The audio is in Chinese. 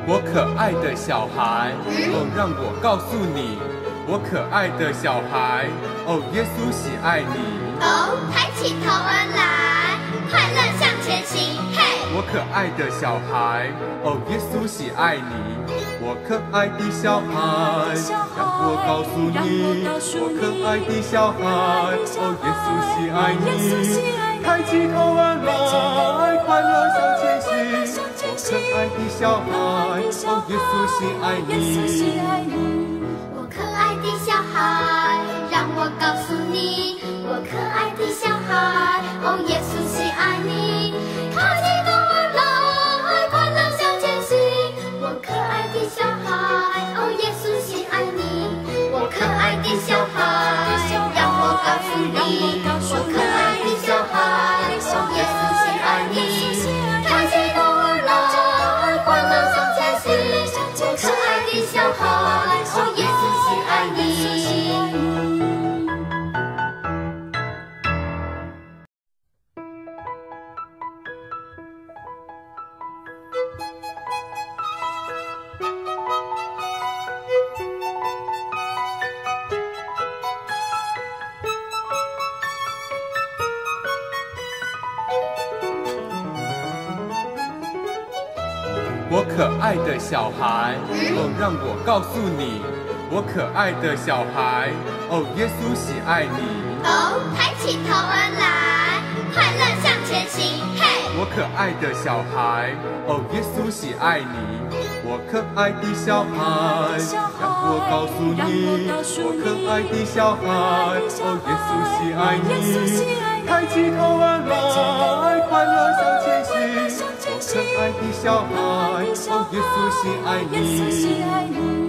我可爱的小孩，哦，让我告诉你，我可爱的小孩，哦，耶稣喜爱你。 哦，抬起头儿来，快乐向前行，嘿！ 我可爱的小孩，哦，耶稣喜爱你。我可爱的小孩，让我告诉你，我可爱的小孩，哦，耶稣喜爱你。抬起头儿来，快乐向前行。我可爱的小孩，哦，耶稣喜爱你。 我可爱的小孩，让我告诉你，我可爱的小孩，哦，耶稣喜爱你。抬起头儿来，快乐向前行。我可爱的小孩，哦，耶稣喜爱你。我可爱的小孩，让我告诉你，我可爱的小孩，哦，耶稣喜爱你。抬起头儿来，快乐向前行。我可爱的小孩，哦，耶稣喜爱你。 我可爱的小孩，哦，让我告诉你，我可爱的小孩，哦，耶稣喜爱你。 哦，抬起头儿来，快乐向前行，嘿！ 我可爱的小孩，哦，耶稣喜爱你。我可爱的小孩，让我告诉你，我可爱的小孩，哦，耶稣喜爱你。抬起头儿来，快乐向前行。我可爱的小孩，哦，耶稣喜爱你。